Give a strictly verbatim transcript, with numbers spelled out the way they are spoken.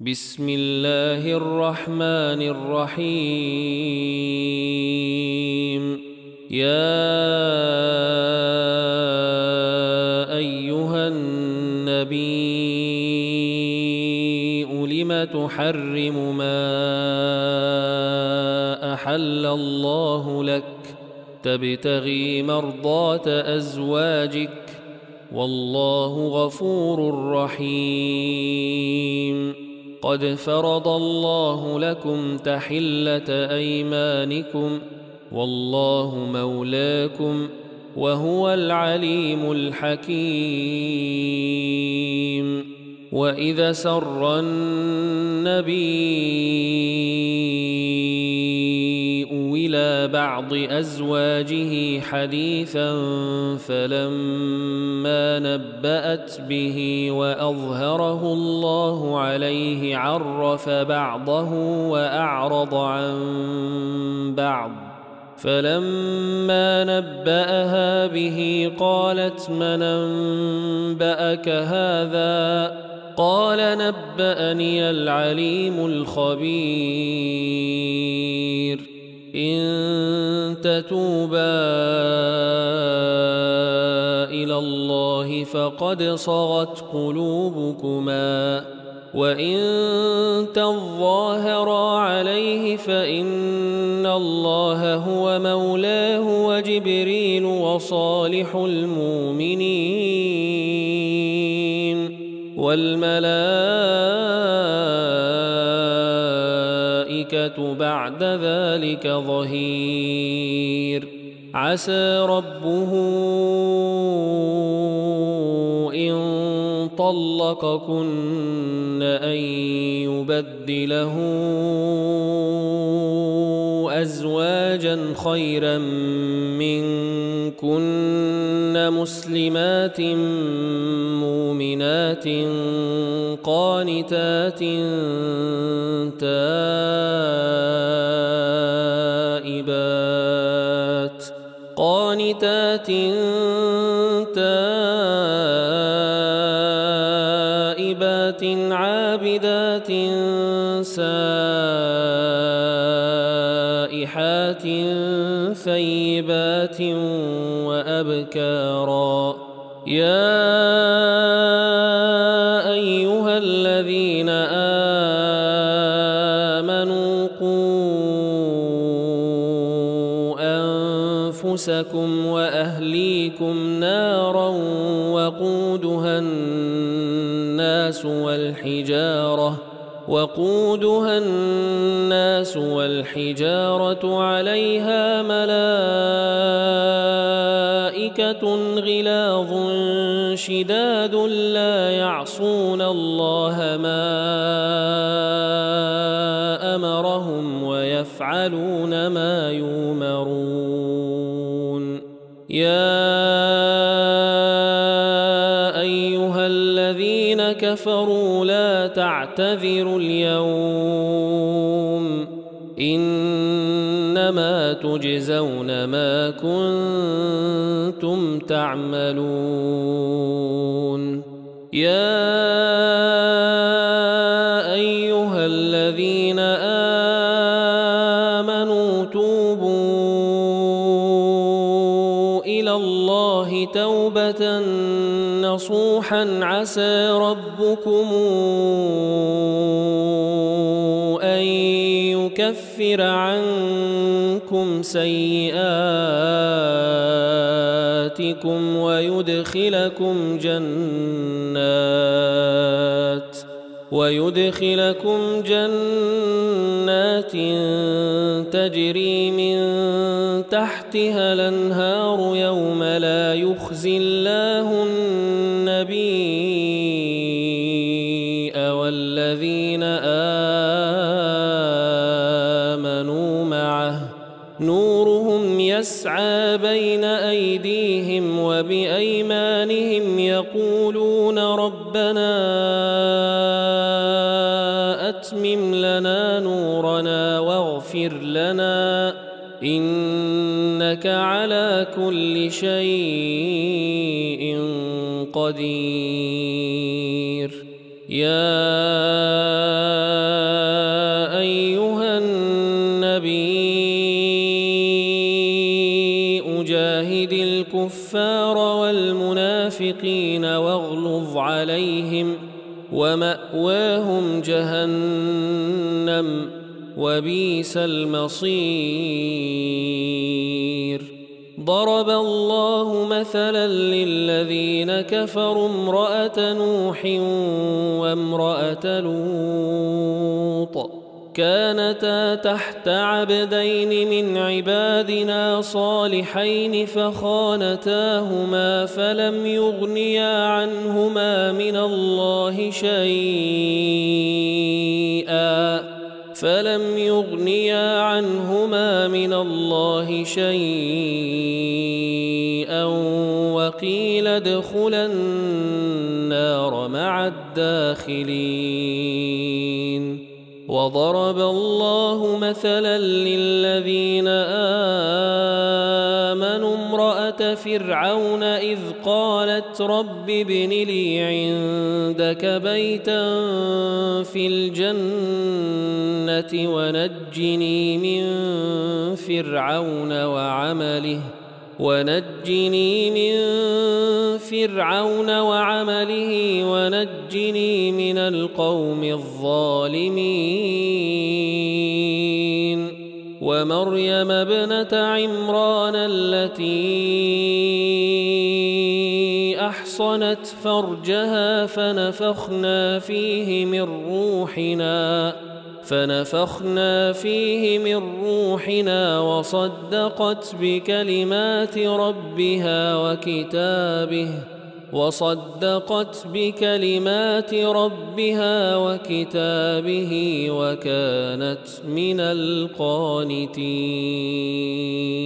بسم الله الرحمن الرحيم. يا أيها النبي لم تحرم ما أحل الله لك تبتغي مرضات أزواجك والله غفور رحيم. قد فرض الله لكم تحلة أيمانكم والله مولاكم وهو العليم الحكيم. وإذا سر النبي إلى بعض أزواجه حديثا فلما نبأت به وأظهره الله عليه عرف بعضه وأعرض عن بعض، فلما نبأها به قالت من أنبأك هذا؟ قال نبأني العليم الخبير. إن تتوبا إلى الله فقد صغت قلوبكما وإن تظاهرا عليه فإن الله هو مولاه وجبريل وصالح المؤمنين والملائكة بعد ذلك ظهير. عسى ربه إن طلقكن أن يبدله أزواجا خيرا منكن مسلمات مؤمنات قانتات تائبات قانتات تائبات عابدات سائحات ثيبات وأبكارا. يا أيها الذين آمنوا قوا أنفسكم وأهليكم نارا وقودها الناس والحجارة وقودها الناس والحجارة عليها ملائكة غلاظ شداد لا يعصون الله ما أمرهم ويفعلون ما يؤمرون. يا أيها الذين كفروا لا تعتذروا اليوم إنما تجزون ما كنتم تعملون. يا أيها الذين آمنوا توبوا إلى الله توبة نصوحا عسى ربكم أن يكفر عنكم سيئاتكم ويدخلكم جنات ويدخلكم جنات تجري من تحتها الأنهار يوم لا يخزي الله النبي والذين آمنوا معه نورهم يسعى بين أيديهم وبأيمانهم يقولون ربنا أتمم لنا نورنا واغفر لنا إنك على كل شيء قدير. يا المنافقين واغلظ عليهم ومأواهم جهنم وبئس المصير. ضرب الله مثلا للذين كفروا امرأة نوح وامرأة لوط كانتا تحت عبدين من عبادنا صالحين فخانتاهما فلم يغنيا عنهما من الله شيئا فلم يغنيا عنهما من الله شيئا وقيل ادخلا النار مع الداخلين. وضرب الله مثلا للذين آمنوا امرأة فرعون إذ قالت رب ابن لي عندك بيتا في الجنة ونجني من فرعون وعمله ونجني من فرعون وعمله ونجني من القوم الظالمين. ومريم ابنة عمران التي أحصنت فرجها فنفخنا فيه من روحنا فنفخنا فيه من روحنا وصدقت بكلمات ربها وكتابه وصدقت بكلمات ربها وكتابه وكانت من القانتين.